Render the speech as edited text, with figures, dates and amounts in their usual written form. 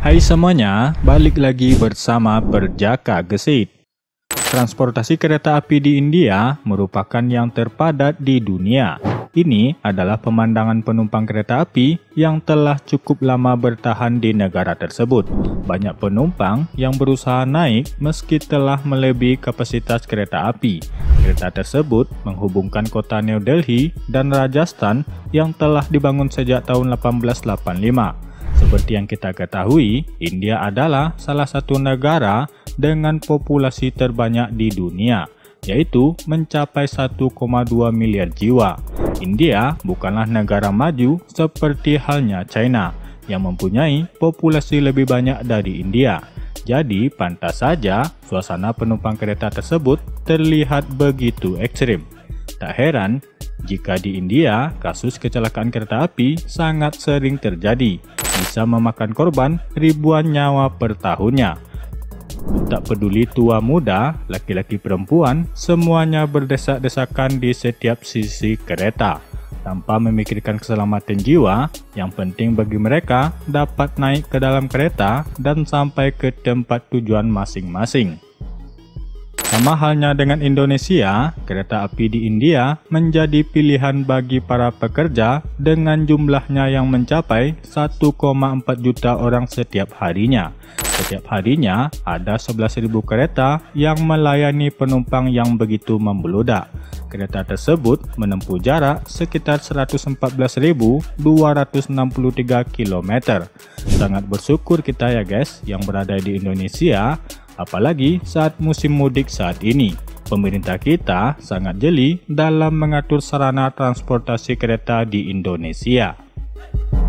Hai semuanya, balik lagi bersama Perjaka Gesit. Transportasi kereta api di India merupakan yang terpadat di dunia. Ini adalah pemandangan penumpang kereta api yang telah cukup lama bertahan di negara tersebut. Banyak penumpang yang berusaha naik meski telah melebihi kapasitas kereta api. Kereta tersebut menghubungkan kota New Delhi dan Rajasthan yang telah dibangun sejak tahun 1885. Seperti yang kita ketahui, India adalah salah satu negara dengan populasi terbanyak di dunia, yaitu mencapai 1,2 miliar jiwa. India bukanlah negara maju seperti halnya China, yang mempunyai populasi lebih banyak dari India. Jadi, pantas saja suasana penumpang kereta tersebut terlihat begitu ekstrim. Tak heran jika di India kasus kecelakaan kereta api sangat sering terjadi, bisa memakan korban ribuan nyawa per tahunnya. Tak peduli tua muda, laki-laki perempuan, semuanya berdesak-desakan di setiap sisi kereta. Tanpa memikirkan keselamatan jiwa, yang penting bagi mereka dapat naik ke dalam kereta dan sampai ke tempat tujuan masing-masing. Sama halnya dengan Indonesia, kereta api di India menjadi pilihan bagi para pekerja dengan jumlahnya yang mencapai 1,4 juta orang setiap harinya. Setiap harinya ada 11.000 kereta yang melayani penumpang yang begitu membeludak. Kereta tersebut menempuh jarak sekitar 114.263 km. Sangat bersyukur kita ya guys yang berada di Indonesia. Apalagi saat musim mudik saat ini, pemerintah kita sangat jeli dalam mengatur sarana transportasi kereta di Indonesia.